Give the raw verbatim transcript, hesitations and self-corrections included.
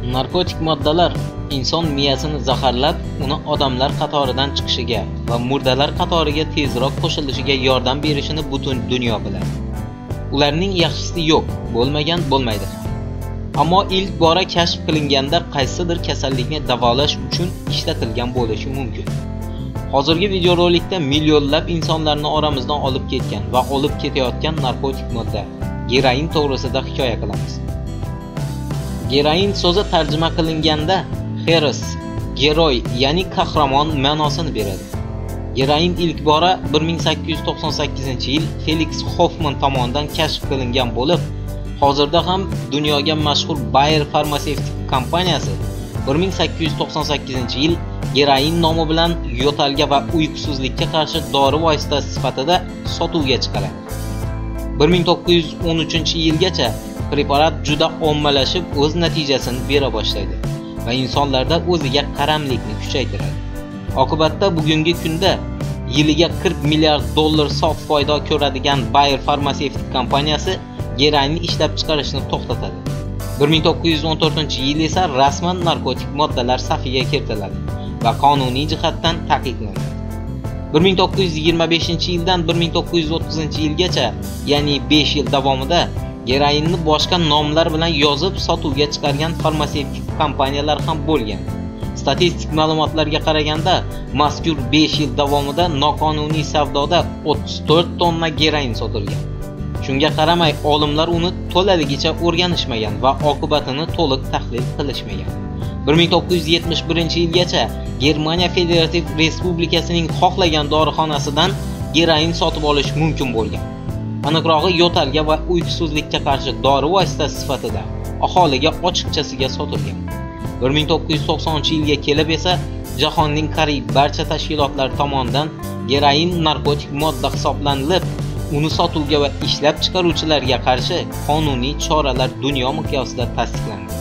Narkotik moddalar inson miyasini zaharlab, uni odamlar qatoridan chiqishiga va murdalar qatoriga tezroq qo'shilishiga yordam berishini butun dunyo biladi. Ularning yaxshisi yo'q, bo'lmagan bo'lmaydi. Ammo ilk bora kashf qilinganda qaysidir kasallikni davolash uchun ishlatilgan bo'lishi mumkin. Hozirgi videorolikda millionlab insonlarni oramizdan olib ketgan va olib ketayotgan narkotik modda geroin to'g'risida hikoya qilamiz. Geroin so'zi tarjima qilinganda heros, geroy, ya'ni qahramon ma'nosini beradi. Geroin ilk bora bir ming sakkiz yuz to'qson sakkizinchi yil Felix Hoffman tomonidan kashf qilingan bo'lib, hozirda ham dunyoga mashhur Bayer farmatsevtik kompaniyasi bir ming sakkiz yuz to'qson sakkizinchi yil geroin nomi bilan yo'talga va uyqusizlikka qarshi dori vositasi sifatida sotuvga chiqaradi. bir ming to'qqiz yuz o'n uchinchi yilgacha preparat juda ommalashib o'z natijasini bera boshlaydi va insonlarda o'ziga qaramlikni kuchaytiradi. Oqibatda bugungi kunda yiliga qirq milliard dollar sof foyda ko'radigan Bayer farmatsevtik kompaniyasi geroinni ishlab chiqarishni to'xtatadi. bir ming to'qqiz yuz o'n to'rtinchi yil esa rasman narkotik moddalar safiga kiritiladi va qonuniy jihatdan taqiqlanadi. bir ming to'qqiz yuz yigirma beshinchi yildan bir ming to'qqiz yuz o'ttizinchi yilgacha, ya'ni besh yil davomida geroinni boshqa nomlar bilan yozib sotuvga chiqargan farmatsevtik kompaniyalar ham bo'lgan. Statistik ma'lumotlarga qaraganda, mazkur besh yil davomida noqonuniy savdoda o'ttiz to'rt tonna geroin sotilgan. Shunga qaramay, olimlar uni to'laligicha o'rganishmagan va oqibatini to'liq tahlil qilishmagan. bir ming to'qqiz yuz yetmish birinchi yilgacha Germaniya Federativ Respublikasining xohlagan dorixonasidan geroin sotib olish mumkin bo'lgan. Aniqrog'i yo'talga va uyqusizlikka qarshi dori vositasi sifatida aholiga ochiqchasiga sotilgan. bir ming to'qqiz yuz to'qsoninchi yilga kelib esa jahonning qariyb barcha tashkilotlari tomonidan geroin narkotik modda hisoblanib, uni sotuvga va ishlab chiqaruvchilarga qarshi qonuniy choralar dunyo miqyosida tasdiqlandi.